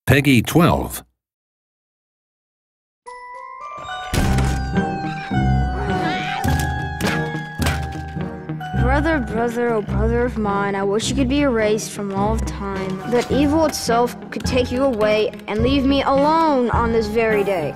Peggy 12. Brother, brother, oh brother of mine, I wish you could be erased from all of time, that evil itself could take you away and leave me alone on this very day.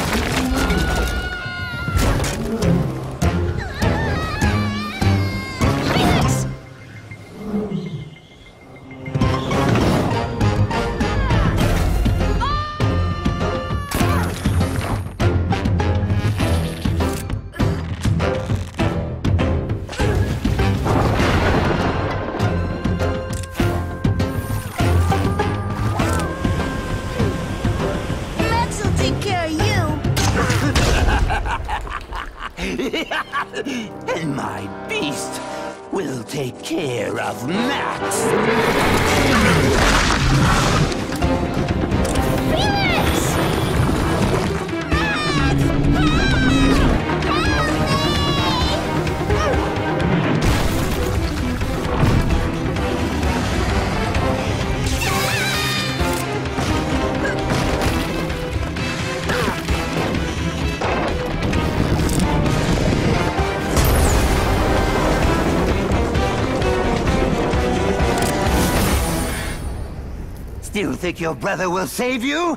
And my beast will take care of Max. Still think your brother will save you?